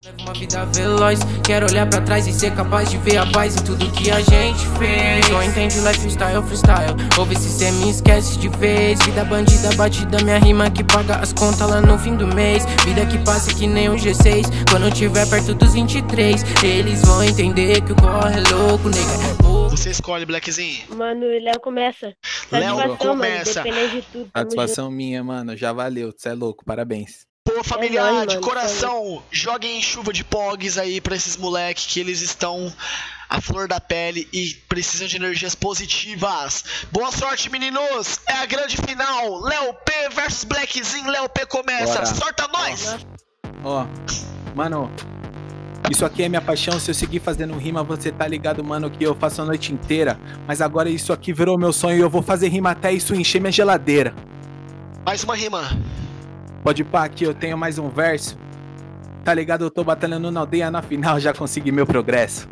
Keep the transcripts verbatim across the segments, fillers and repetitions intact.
Levo uma vida veloz, quero olhar pra trás e ser capaz de ver a paz em tudo que a gente fez. Só entende lifestyle, freestyle, ouve se cê me esquece de vez. Vida bandida, batida, minha rima que paga as contas lá no fim do mês. Vida que passa que nem um G seis, quando eu tiver perto dos vinte e três. Eles vão entender que o corre é louco, nega. Você escolhe, Blackzinho. Mano, o Léo começa. Léo começa. Mano, dependendo de tudo. Satisfação minha, mano, já valeu, cê é louco, parabéns. Pô, familiar, é nóis, de mano, coração, joguem chuva de pogs aí pra esses moleques que eles estão à flor da pele e precisam de energias positivas. Boa sorte, meninos! É a grande final! Léo P versus Blackzinho, Léo P começa! Bora. Sorta nós! Ó, mano, isso aqui é minha paixão, se eu seguir fazendo rima, você tá ligado, mano, que eu faço a noite inteira. Mas agora isso aqui virou meu sonho e eu vou fazer rima até isso encher minha geladeira. Mais uma rima. Pode pá, aqui eu tenho mais um verso. Tá ligado, eu tô batalhando na aldeia, na final já consegui meu progresso.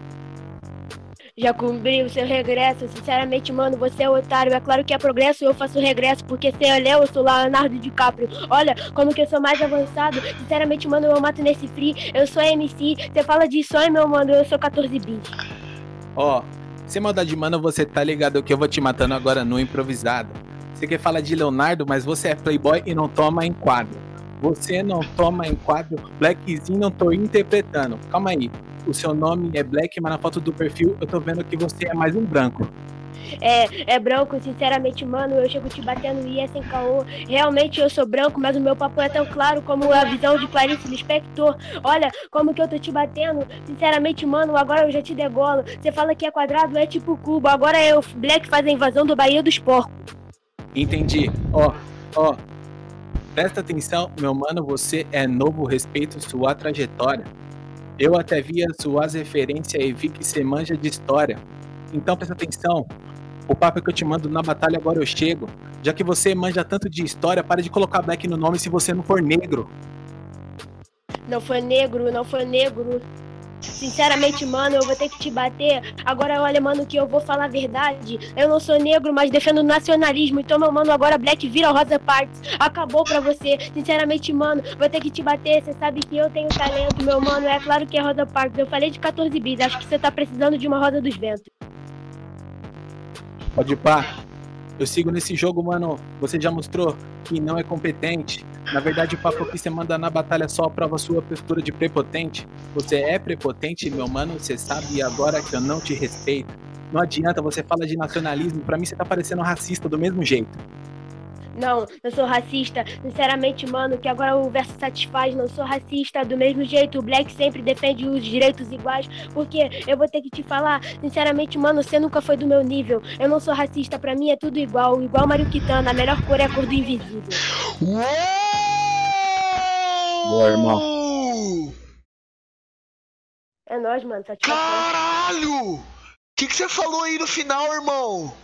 Já cumpri o seu regresso, sinceramente, mano, você é otário. É claro que é progresso, eu faço regresso, porque você é Léo, eu sou Leonardo DiCaprio. Olha, como que eu sou mais avançado. Sinceramente, mano, eu mato nesse free. Eu sou M C, você fala de sonho, meu mano, eu sou quatorze bits. Ó, sem maldade, mano, você tá ligado que eu vou te matando agora no improvisado. Você quer falar de Leonardo, mas você é playboy e não toma enquadro. Você não toma enquadro, Blackzinho não tô interpretando. Calma aí, o seu nome é Black, mas na foto do perfil eu tô vendo que você é mais um branco. É, é branco, sinceramente, mano, eu chego te batendo e é sem caô. Realmente eu sou branco, mas o meu papo é tão claro como a visão de Clarice Lispector. Olha como que eu tô te batendo, sinceramente, mano, agora eu já te degolo. Você fala que é quadrado, é tipo cubo, agora é o Black faz a invasão do Bahia dos Porcos. Entendi, ó, ó. Presta atenção, meu mano, você é novo, respeito sua trajetória. Eu até vi as suas referências e vi que você manja de história. Então presta atenção, o papo que eu te mando na batalha agora eu chego. Já que você manja tanto de história, para de colocar Black no nome se você não for negro. Não foi negro, não foi negro. Sinceramente, mano, eu vou ter que te bater. Agora, olha, mano, que eu vou falar a verdade. Eu não sou negro, mas defendo o nacionalismo. Então, meu mano, agora Black vira Rosa Parks. Acabou pra você. Sinceramente, mano, vou ter que te bater. Você sabe que eu tenho talento, meu mano. É claro que é Rosa Parks. Eu falei de quatorze bits. Acho que você tá precisando de uma Rosa dos Ventos. Pode pá. Eu sigo nesse jogo, mano. Você já mostrou que não é competente. Na verdade, o papo que você manda na batalha só prova sua postura de prepotente. Você é prepotente, meu mano, você sabe agora que eu não te respeito. Não adianta, você fala de nacionalismo, pra mim você tá parecendo racista do mesmo jeito. Não, eu sou racista. Sinceramente, mano, que agora o verso satisfaz. Não sou racista do mesmo jeito. O Black sempre defende os direitos iguais. Porque eu vou ter que te falar. Sinceramente, mano, você nunca foi do meu nível. Eu não sou racista, pra mim é tudo igual. Igual Mario Kitana, a melhor cor é a cor do invisível. Uou! Boa, irmão. É nóis, mano, satisfação. Caralho! O que, que você falou aí no final, irmão?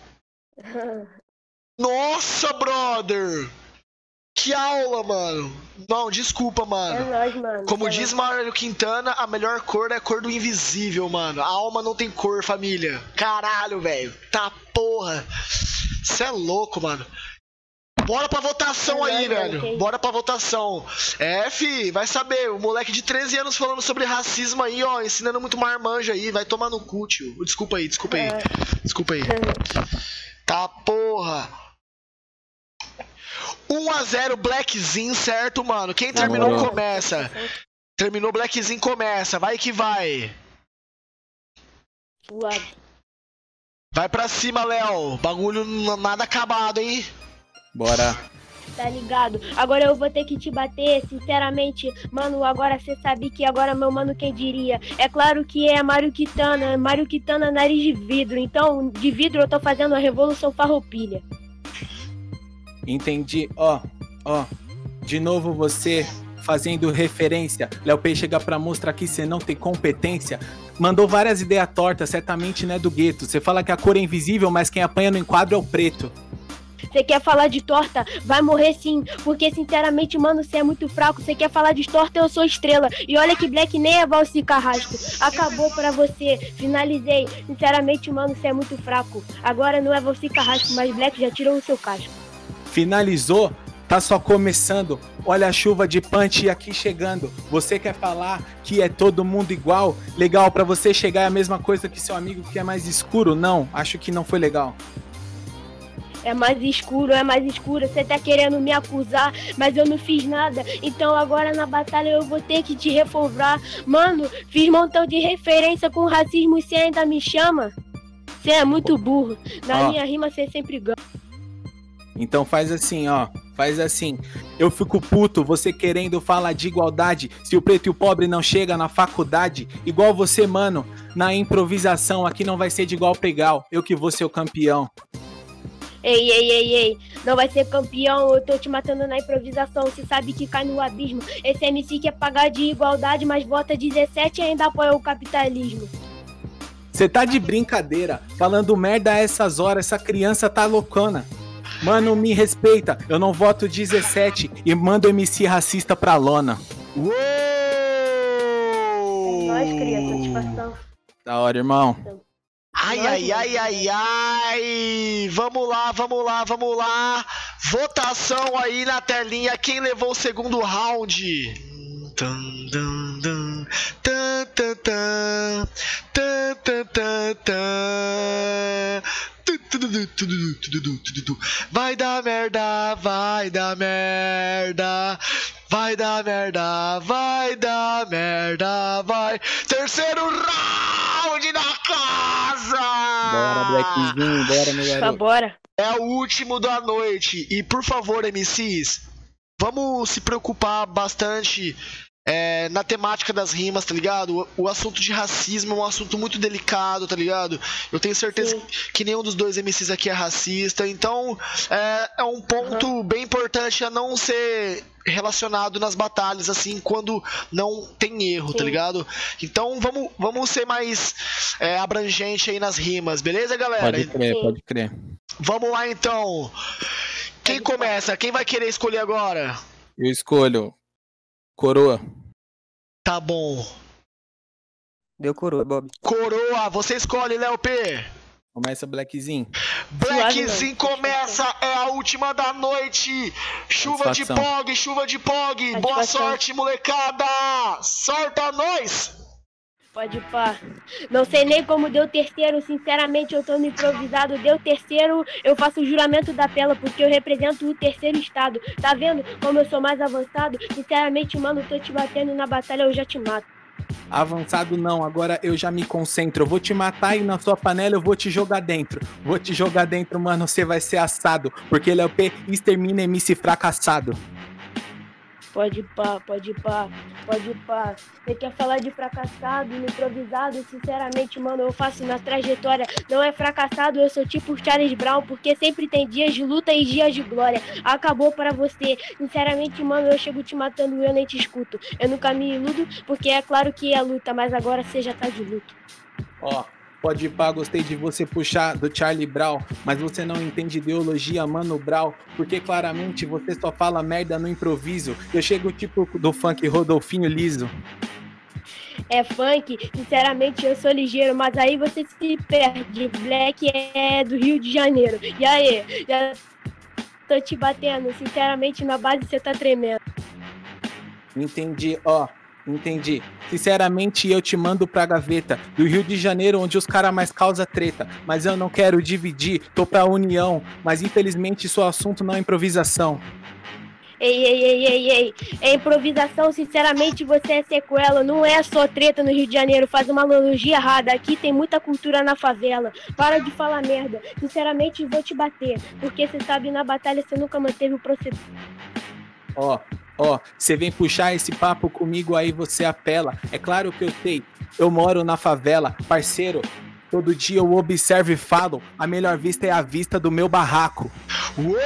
Nossa, brother! Que aula, mano! Não, desculpa, mano. É nóis, mano. Como é diz nóis. Mário Quintana, a melhor cor é a cor do invisível, mano. A alma não tem cor, família. Caralho, velho. Tá porra. Cê é louco, mano. Bora pra votação É aí, nóis, velho. mano, Bora pra votação. É, fi, vai saber. O moleque de treze anos falando sobre racismo aí, ó. Ensinando muito marmanjo aí. Vai tomar no cu, tio. Desculpa aí, desculpa aí. É. Desculpa aí. Tá porra. um a zero Blackzinho, certo, mano? Quem terminou Demorou. começa. Terminou Blackzinho começa. Vai que vai. Suave. Vai pra cima, Léo. Bagulho n- nada acabado, hein? Bora. Tá ligado? Agora eu vou ter que te bater, sinceramente. Mano, agora cê sabe que agora, meu mano, quem diria? É claro que é Mario Kitana. Mario Kitana, nariz de vidro. Então, de vidro eu tô fazendo a revolução farroupilha. Entendi, ó, ó. De novo você fazendo referência. Léo P chega pra mostrar que você não tem competência. Mandou várias ideias tortas, certamente não é do gueto. Você fala que a cor é invisível, mas quem apanha no enquadro é o preto. Você quer falar de torta? Vai morrer sim. Porque, sinceramente, mano, você é muito fraco. Você quer falar de torta? Eu sou estrela. E olha que Black nem é Valci Carrasco. Acabou pra você. Finalizei. Sinceramente, mano, você é muito fraco. Agora não é Valci Carrasco, mas Black já tirou o seu casco. Finalizou? tá só começando. Olha a chuva de punch aqui chegando. Você quer falar que é todo mundo igual? Legal, pra você chegar é a mesma coisa que seu amigo que é mais escuro? Não, acho que não foi legal. É mais escuro, é mais escuro. Você tá querendo me acusar, mas eu não fiz nada. Então agora na batalha eu vou ter que te reformar. Mano, fiz montão de referência com racismo e você ainda me chama? Você é muito burro. Na Ó. minha rima você sempre ganha. Então faz assim, ó. Faz assim. Eu fico puto, você querendo falar de igualdade. Se o preto e o pobre não chega na faculdade, igual você, mano, na improvisação, aqui não vai ser de igual pra igual. Eu que vou ser o campeão. Ei, ei, ei, ei, não vai ser campeão, eu tô te matando na improvisação, você sabe que cai no abismo. Esse M C quer pagar de igualdade, mas vota dezessete e ainda apoia o capitalismo. Você tá de brincadeira, falando merda a essas horas, essa criança tá loucona. Mano, me respeita, eu não voto dezessete e mando M C racista pra lona. Uou! É nóis, cria, satisfação. Da hora, irmão. Ai, ai, ai, ai, ai. Vamos lá, vamos lá, vamos lá. Votação aí na telinha. Quem levou o segundo round? Tum, tum, tum. Tum, tum, tum. Tum, tum, tum, tum. Vai dar merda, vai dar merda. Vai dar merda, vai dar merda, vai. Terceiro round da casa! Bora, Blackzinho, bora, meu Tá, garoto. bora. É o último da noite. E por favor, M Cs, vamos se preocupar bastante é, na temática das rimas, tá ligado? O, o assunto de racismo é um assunto muito delicado, tá ligado? Eu tenho certeza Sim. que nenhum dos dois M Cs aqui é racista. Então, é, é um ponto Uhum. bem importante a não ser relacionado nas batalhas, assim, quando não tem erro, tá Sim. ligado? Então, vamos, vamos ser mais é, abrangente aí nas rimas, beleza, galera? Pode crer, Sim. pode crer. Vamos lá, então. Quem começa? Quem vai querer escolher agora? Eu escolho Coroa. Tá bom. Deu coroa, Bob. Coroa, você escolhe, Léo P. Começa, Blackzinho. Blackzinho Suave, não. começa, é a última da noite. Chuva de Satisfação. pog, chuva de pog. Boa Satisfação. sorte, molecada. Sorta nós. Pode ir pá. Não sei nem como deu terceiro, sinceramente eu tô no improvisado. Deu terceiro, eu faço o juramento da pela, porque eu represento o terceiro estado. Tá vendo como eu sou mais avançado? Sinceramente, mano, tô te batendo na batalha, eu já te mato. Avançado não, agora eu já me concentro. Eu vou te matar e na sua panela eu vou te jogar dentro. Vou te jogar dentro, mano, você vai ser assado. Porque Léo P extermina M C fracassado. Pode ir pá, pode ir pá, pode ir pá. Você quer falar de fracassado, no improvisado? Sinceramente, mano, eu faço na trajetória. Não é fracassado, eu sou tipo Charles Brown, porque sempre tem dias de luta e dias de glória. Acabou pra você. Sinceramente, mano, eu chego te matando e eu nem te escuto. Eu nunca me iludo, porque é claro que é luta, mas agora você já tá de luto. Ó, pode ir pá, gostei de você puxar do Charlie Brown, mas você não entende ideologia, Mano Brown, porque claramente você só fala merda no improviso. Eu chego tipo do funk Rodolfinho Liso. É funk, sinceramente eu sou ligeiro, mas aí você se perde. Black é do Rio de Janeiro. E aí, já tô te batendo, sinceramente na base você tá tremendo. Entendi, ó, entendi. Sinceramente eu te mando pra gaveta do Rio de Janeiro, onde os caras mais causa treta. Mas eu não quero dividir, tô pra união. Mas infelizmente seu assunto não é improvisação. Ei, ei, ei, ei, ei, é improvisação, sinceramente você é sequela, não é só treta no Rio de Janeiro, faz uma analogia errada, aqui tem muita cultura na favela, para de falar merda, sinceramente vou te bater, porque você sabe, na batalha você nunca manteve o procedimento. Ó, ó, você vem puxar esse papo comigo aí, você apela. É claro que eu sei, eu moro na favela, parceiro. Todo dia eu observo e falo, a melhor vista é a vista do meu barraco. Uou!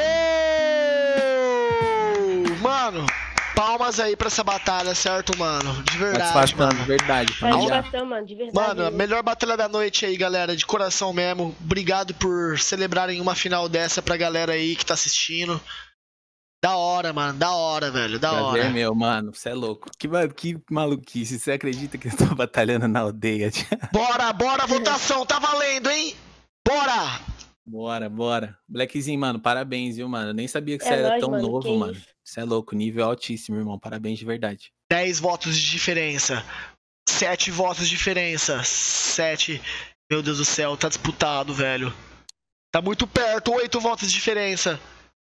Mano, palmas aí pra essa batalha, certo, mano? De verdade, Satisfação, mano. de verdade. Faz família. coração, mano, de verdade. Mano, a mesmo. melhor batalha da noite aí, galera, de coração mesmo. Obrigado por celebrarem uma final dessa pra galera aí que tá assistindo. Da hora, mano, da hora, velho, da Prazer hora. meu, mano, você é louco. Que, ma- que maluquice, você acredita que eu tô batalhando na aldeia? Bora, bora, votação, tá valendo, hein? Bora! Bora, bora. Blackzinho, mano, parabéns, viu, mano? Eu nem sabia que você É era nóis, tão mano, novo, que mano. isso. Você é louco, nível altíssimo, irmão. Parabéns de verdade. dez votos de diferença. sete votos de diferença. sete. Meu Deus do céu, tá disputado, velho. Tá muito perto, oito votos de diferença.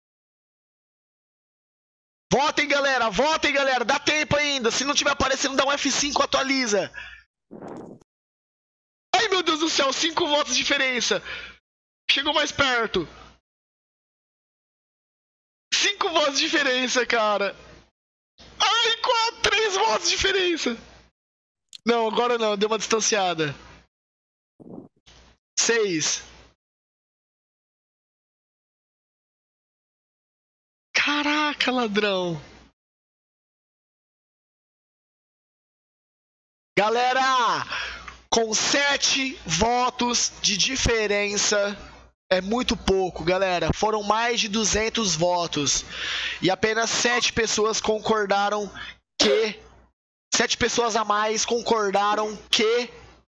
Votem, galera, votem, galera. Dá tempo ainda. Se não tiver aparecendo, dá um F cinco, atualiza. Ai, meu Deus do céu, cinco votos de diferença. Chegou mais perto. cinco votos de diferença, cara. Ai, quatro, três votos de diferença. Não, agora não, deu uma distanciada. seis. Caraca, ladrão. Galera, com sete votos de diferença, é muito pouco, galera. Foram mais de duzentos votos. E apenas sete pessoas concordaram que... Sete pessoas a mais concordaram que...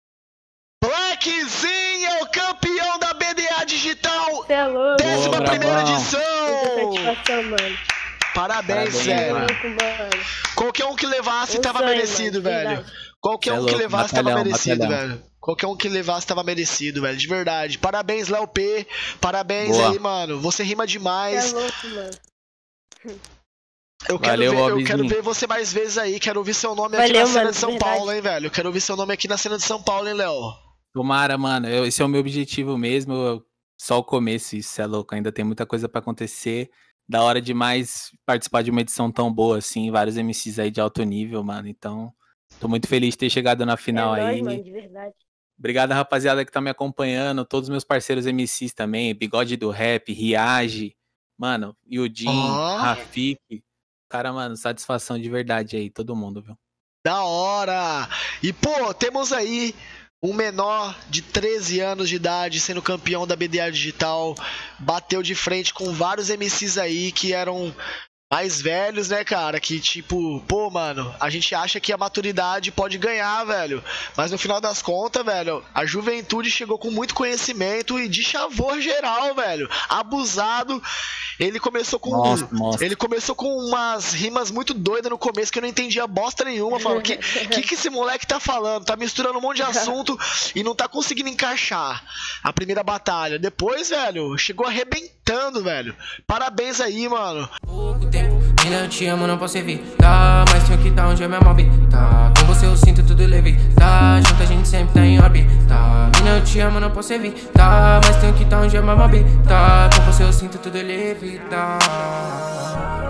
Blackzinho é o campeão da B D A Digital! Você é louco. Décima Boa, primeira Brabão. edição! Muita satisfação, mano. Parabéns, Parabéns, velho. mano. Louco, mano. Qualquer um que levasse Um tava sonho, merecido, mano, velho. verdade. Qualquer Cê é um que louco, levasse batalhão, tava merecido, batalhão. velho. Qualquer um que levasse tava merecido, velho. De verdade. Parabéns, Léo P. Parabéns Boa. aí, mano. Você rima Você demais. é louco, mano. Eu quero, Valeu, ver, eu Bobzinho. quero ver você mais vezes aí. Quero ouvir seu nome aqui Valeu, na cena mano, de São verdade. Paulo, hein, velho. Eu quero ouvir seu nome aqui na cena de São Paulo, hein, Léo. Tomara, mano. Eu- esse é o meu objetivo mesmo. eu- Só o começo, isso é louco. Ainda tem muita coisa pra acontecer. Da hora demais participar de uma edição tão boa assim. Vários M Cs aí de alto nível, mano. Então, tô muito feliz de ter chegado na final é nóis, aí. mano, de verdade. Obrigado, rapaziada, que tá me acompanhando. Todos os meus parceiros M Cs também. Bigode do Rap, Riage. Mano, Yudin, Ó. Rafik. Cara, mano, satisfação de verdade aí. Todo mundo, viu? Da hora! E, pô, temos aí um menor de treze anos de idade sendo campeão da B D A Digital. Bateu de frente com vários M Cs aí que eram mais velhos, né, cara? Que tipo, pô, mano, a gente acha que a maturidade pode ganhar, velho. Mas no final das contas, velho, a juventude chegou com muito conhecimento e de chavor geral, velho. Abusado. Ele começou com. Nossa, nossa. Ele começou com umas rimas muito doidas no começo que eu não entendia bosta nenhuma. Falando, que, que que esse moleque tá falando? Tá misturando um monte de assunto e não tá conseguindo encaixar a primeira batalha. Depois, velho, chegou arrebentando, velho. Parabéns aí, mano. Pouco tempo, mina, eu te amo, não posso evitar. Mas tenho que tá onde é minha mob, tá? Com você eu sinto tudo leve, tá? Junto a gente sempre tá em órbita. Mina, eu te amo, não posso evitar. Mas tenho que tá onde é minha mob, tá? Com você eu sinto tudo leve, tá?